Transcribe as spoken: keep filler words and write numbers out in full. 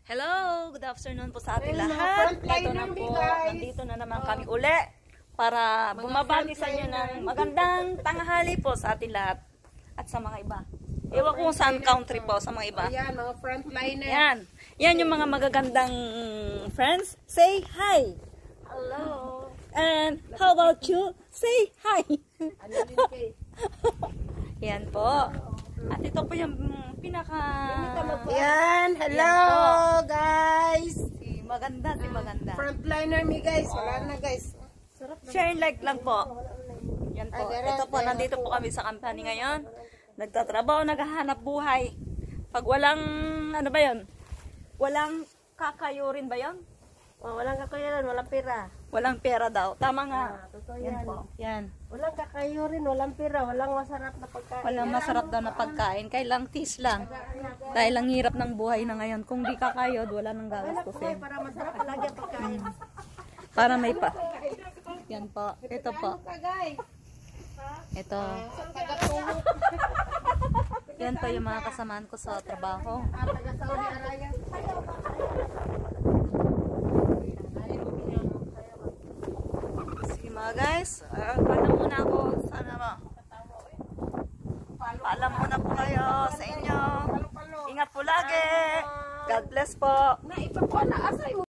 Hello, good afternoon po sa ating Ayun, mga lahat. frontliner Ito na mi, po, guys. nandito na naman kami uli para bumabati sa inyo ng magandang tanghali po sa ating lahat at sa mga iba. Ewan ko kung saan country po sa mga iba. Ayan, mga frontliner. Yan. Yan yung mga magagandang friends. Say hi. Hello. And how about you? Say hi. Ano din kay? Yan po. At ito po yung pinaka... Yan, hello guys. Si maganda, si maganda. Frontliner mi guys. Wala na guys. Share and like lang po. Yan po. Ito po, nandito po kami sa company ngayon. Nagtatrabaho, naghahanap buhay. Pag walang, ano ba yun? Walang kakayurin ba yun? Oh, walang kakayaran, walang pera. Walang pera daw. Tama nga. Ah, totoo Yan yan. po. Yan. Walang kakayurin, walang pera, walang masarap na pagkain. Walang masarap daw na pagkain. Kailang tis lang. Dahil ang hirap ng buhay na ngayon. Kung di kakayod, wala nang gagastusin. Para masarap palagi ang pagkain. Para may pa. Yan po. Ito po. Kagay. Ito. Yan po yung mga kasamaan ko sa trabaho. Ah, taga Saudi Arabia. Sige mga guys, uh, paalam muna ako. Sana ba? Paalam muna po kayo sa inyo. Ingat po lagi. God bless po. Na ipa po na asay.